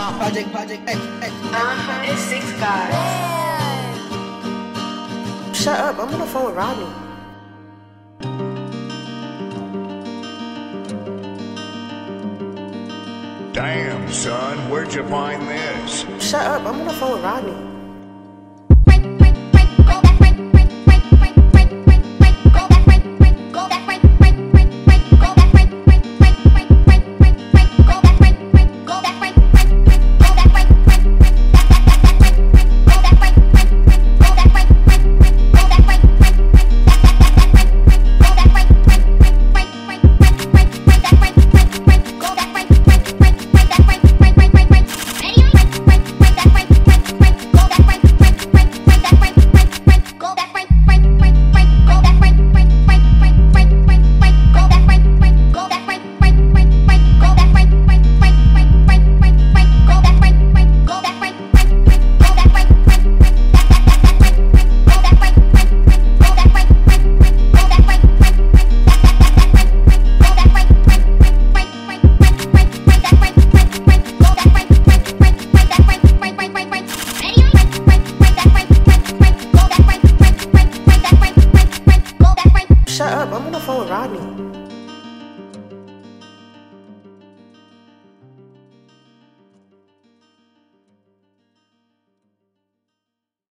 It's Six Guys. Shut up, I'm on the phone with Rodney. Damn, son, where'd you find this? Shut up, I'm on the phone with Rodney. Shut up, I'm on the phone with Rodney.